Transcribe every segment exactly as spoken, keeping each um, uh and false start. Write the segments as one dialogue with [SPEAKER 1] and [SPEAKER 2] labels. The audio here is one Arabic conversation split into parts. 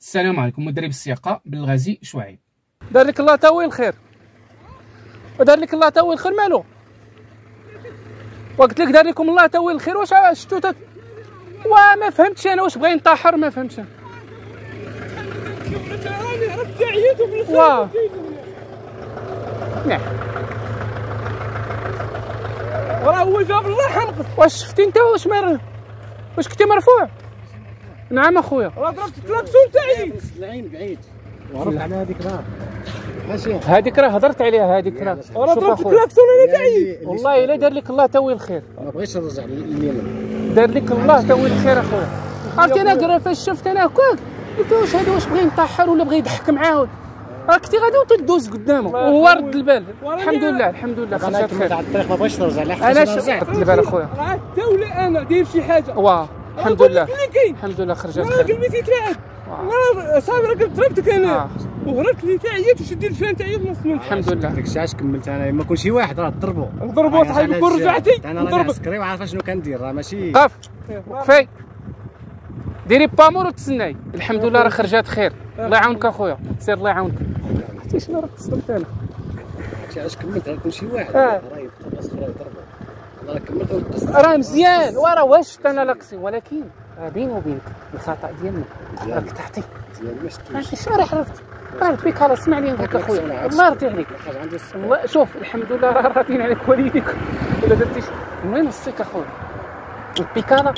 [SPEAKER 1] السلام عليكم. مدرب السياقه بالغازي شعيب.
[SPEAKER 2] دار لك الله تاوي الخير، ودار لك الله تاوي الخير مالو، وقلت لك دار لكم الله تاوي الخير. واش شفتو تت... وما فهمتش انا واش بغا ينطحر، ما فهمتش انا. واه نعم
[SPEAKER 3] راه هو جاب الله حنقص.
[SPEAKER 2] واش شفتي انت واش مر... واش كنتي مرفوع؟ نعم اخويا،
[SPEAKER 3] راه ضربت الكلاكسون تاعي.
[SPEAKER 4] العين بعيد وعرفت على هذيك راه ماشي
[SPEAKER 2] هذيك راه هضرت عليها هذيك راه.
[SPEAKER 3] راه ضربت الكلاكسون انا تاعي.
[SPEAKER 2] والله الا دار لك الله تاوي الخير،
[SPEAKER 4] ما بغيتش نرجع لليمين.
[SPEAKER 2] دار لك الله تاوي الخير اخويا. عرفتي انا كرا فاش شفت انا هكاك قلت واش هذا واش بغى ينطحر ولا بغى يضحك معاه. راه كنتي غادي وتدوز قدامه وهو رد البال. الحمد لله الحمد لله
[SPEAKER 4] انا
[SPEAKER 2] خرجت خير.
[SPEAKER 4] تاع الطريق ما بغيتش نرجع لا حتى
[SPEAKER 2] علاش
[SPEAKER 4] نرجع.
[SPEAKER 2] رد البال اخويا؟
[SPEAKER 3] راه حتى ولا انا داير شي حاجه.
[SPEAKER 2] واه الحمد لله
[SPEAKER 3] كاين
[SPEAKER 2] الحمد لله خرجت
[SPEAKER 3] راه
[SPEAKER 2] خير.
[SPEAKER 3] قلبي تيترعد. راه صافي راه ضربتك انا
[SPEAKER 2] آه.
[SPEAKER 3] وهربت لي تعيط وشديت الفان تاعي في نص المنطقه.
[SPEAKER 2] الحمد لله.
[SPEAKER 4] ديك الساعه اش كملت انا ما كل شي واحد راه ضربوا
[SPEAKER 3] ضربوا صاحبي كون رجعتي
[SPEAKER 4] انا راني
[SPEAKER 3] ضربت.
[SPEAKER 4] عسكري وعارف شنو كندير راه ماشي.
[SPEAKER 2] قف كفاي ديري بامور وتسناي. الحمد لله راه خرجت خير. الله يعاونك اخويا، سير الله يعاونك. عرفتي شنو راه تصدمت انا.
[SPEAKER 4] علاش كملت راه كل شي واحد
[SPEAKER 2] آه.
[SPEAKER 4] راه يتقص راه يضربوا. انا كملت ونقصت.
[SPEAKER 2] راه مزيان وراه واش انا لاقصي، ولكن راه بيني وبينك الخطا ديالنا راك تعطي.
[SPEAKER 4] مزيان ما شفتوش.
[SPEAKER 2] عرفتي شنو راه عرفت عرفت بك. خلاص اسمعني نقول لك اخويا الله يرضي عليك.
[SPEAKER 4] خرج عندي الصبر.
[SPEAKER 2] والله شوف الحمد لله راه راضيين عليك والديك ولا درتيش. المهم وصيك اخويا البيكالا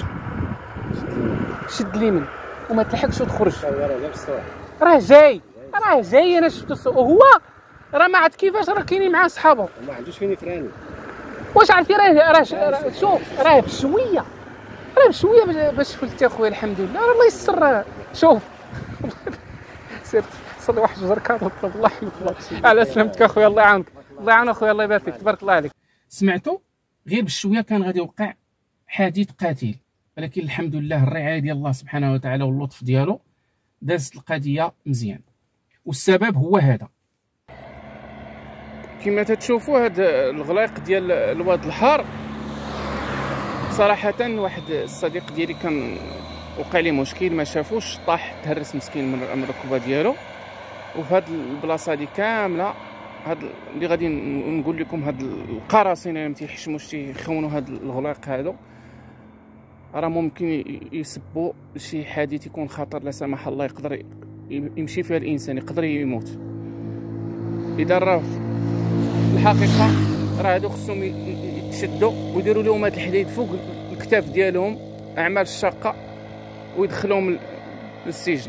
[SPEAKER 2] شد اليمين وما تلحقش وتخرج.
[SPEAKER 4] هو راه جاب الصوره.
[SPEAKER 2] راه جاي راه جاي انا شفت الصوت وهو راه ما عرفت كيفاش راه كاينين معاه صحابه.
[SPEAKER 4] ما عندوش فين يفراني.
[SPEAKER 2] واش عرفتي راه راه راه- شوف راه بشويه راه بشويه باش- باش فلتي اخويا. الحمد لله راه الله يسر. راه شوف سير صلي واحد جوج ركعات وطلب الله يحمد الله على سلامتك اخويا. الله يعاونك الله يعاون اخويا الله يبارك فيك تبارك الله عليك.
[SPEAKER 1] سمعتوا غير بشويه كان غادي يوقع حادث قاتل، ولكن الحمد لله الرعايه ديال الله سبحانه وتعالى واللطف ديالو دازت القضيه مزيان، والسبب هو هذا. كما تتشوفوا هذا الغلايق ديال الواد الحار صراحه واحد الصديق ديالي كان وقع ليه مشكل ما شافوش، طاح تهرس مسكين من الركبه ديالو. وفي هاد البلاصه هادي كامله هاد اللي غادي نقول لكم هاد القراصنه اللي ما تيحشموش تيخونوا هاد الغلايق هادو راه ممكن يسبوا شي حادث يكون خطر لا سمح الله، يقدر يمشي فيها الانسان، يقدر يموت. اذا راه في الحقيقه راه هادو خصهم يتشدوا ويديروا لهم هاد الحديد فوق الكتاف ديالهم، اعمال شاقه، ويدخلوهم للسجن.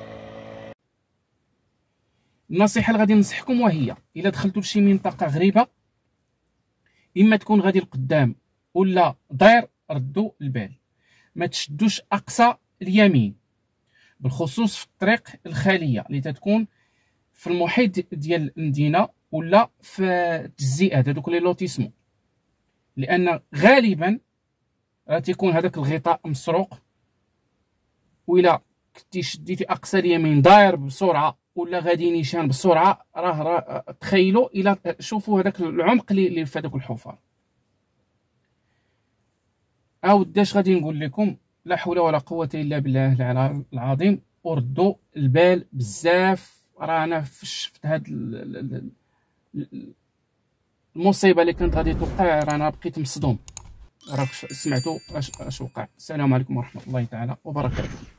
[SPEAKER 1] النصيحه اللي غادي ننصحكم وهي الا دخلتوا لشي منطقه غريبه اما تكون غادي لقدام ولا داير ردوا البال، ما تشدوش اقصى اليمين بالخصوص في الطريق الخاليه اللي تتكون في المحيط ديال المدينه ولا في التجزئات هذوك لي لوتيسمون، لان غالبا راه تيكون هذاك الغطاء مسروق. وإلا كنتي شديتي اقصى اليمين داير بسرعه ولا غادي نيشان بسرعه راه راه تخيلوا الى شوفوا هذاك العمق اللي في هذوك الحفر. عاود داش غادي نقول لكم لا حول ولا قوه الا بالله العظيم، وردوا البال بزاف. راه انا شفت هاد المصيبه اللي كانت غادي توقع راه انا بقيت مصدوم. راك سمعتوا اش اش وقع. السلام عليكم ورحمه الله تعالى وبركاته.